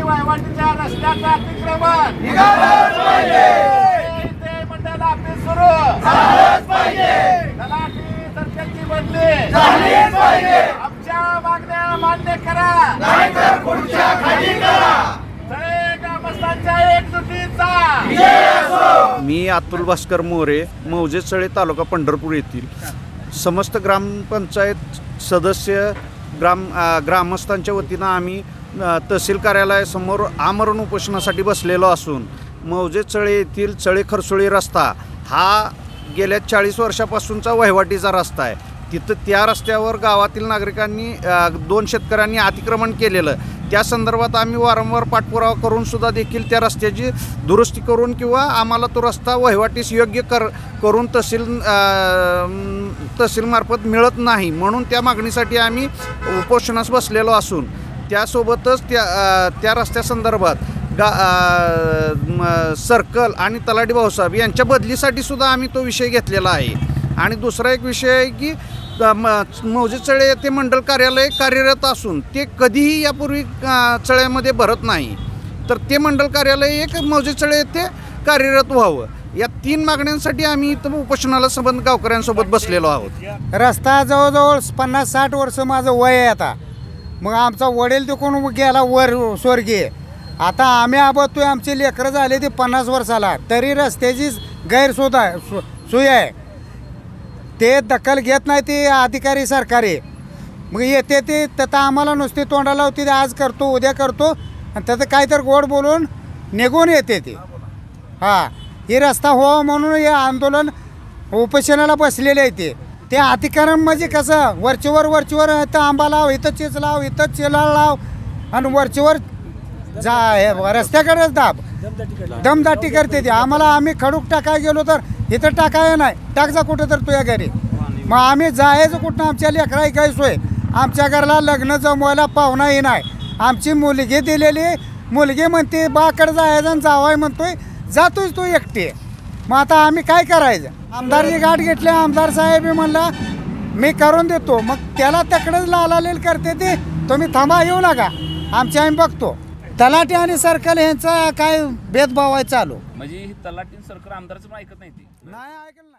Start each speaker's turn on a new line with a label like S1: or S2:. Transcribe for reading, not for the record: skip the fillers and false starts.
S1: वहिवाटीच्या रस्त्याचं अतिक्रमण ते मंडळ ऑफिस सुरू तलाठी सरकारची बदली आमच्या मागण्या मान्य करा सगळे ग्रामस्थांच्या एकजुटीचा।
S2: मी अतुल भास्कर मोरे, मौजे तालुका पंढरपूर येथील समस्त ग्रामपंचायत सदस्य ग्रामस्थांच्या वतीनं आम्ही तहसील कार्यालयासमोर आमरण उपोषणासाठी बसलेलो असून मौजे येथील चळे खरसुळी रस्ता हा गेल्या 40 वर्षापासूनचा वहिवाटीचा रस्ता आहे। तिथं त्या रस्त्यावर गावातील नागरिकांनी 2 शेतकऱ्यांनी अतिक्रमण केलेलं, त्या संदर्भात आम्ही वारंवार पाठपुरावा करून सुद्धा देखील त्या रस्त्याची दुरुस्ती करून किंवा आम्हाला तो रस्ता वहिवाटीस योग्य करून तहसीलमार्फत मिळत नाही, म्हणून त्या मागणीसाठी आम्ही उपोषणास बसलेलो असून त्यासोबतच त्या रस्त्यासंदर्भात सर्कल आणि तलाठी भाऊसाहेब यांच्या बदलीसाठी सुद्धा आम्ही तो विषय घेतलेला आहे। आणि दुसरा एक विषय आहे की मौजे चळे येथे मंडल कार्यालय कार्यरत असून ते कधीही यापूर्वी चळ्यामध्ये भरत नाही, तर ते मंडल कार्यालय एक मौजे चळे येथे कार्यरत व्हावं, या 3 मागण्यांसाठी आम्ही इथं उपोषणाला संबंध गावकऱ्यांसोबत बसलेलो आहोत।
S3: रस्ता जवळजवळ 50-60 वर्ष माझं वय आहे आता, मग आमचा वडील तिकडून गेला वर स्वर्गीय, आता आम्ही आबततोय, आमचे लेकरं झाले ते 50 वर्षाला, तरी रस्त्याची सोय आहे, ते दखल घेत नाही ते अधिकारी सरकारी। मग येते ते त्यात आम्हाला नुसती तोंडाला होती, ते आज करतो उद्या करतो आणि त्याचं काहीतरी गोड बोलून निघून येते ते। हां, हे रस्ता हो म्हणून हे आंदोलन उपोषणाला बसलेले आहे ते अतिक्रमण म्हणजे कसं वरचीवर इथं आंबा लाव, इथं चिच लाव, इथं चिलाळ लाव आणि वरचीवर रस्त्याकडेच दमदाटी करते ते आम्हाला। आम्ही खडूक टाकाय गेलो तर इथं टाकाय नाही, टाक जा कुठं तर तुझ्या घरी, मग आम्ही जायचं कुठं? आमच्या लेकराई काय सोय, आमच्या घराला लग्न जमवायला पाहुणाही नाही, आमची मुलगी दिलेली मुलगी म्हणते बाकडे जायचं आणि जावाय म्हणतोय जातोय तू एकटी, मग आता आम्ही काय करायचं? आमदारची गाठ घेतली, आमदार साहेब म्हणला मी करून देतो, मग त्याला तकडेच लालालेल करते ते, तुम्ही थांबा येऊ नका, आमच्या आम्ही बघतो। तलाठी आणि सर्कल यांचा काय भेदभाव आहे चालू,
S4: म्हणजे तलाठी सर्कल आमदारचं पण ऐकत नाही ते,
S3: नाही ऐकलं.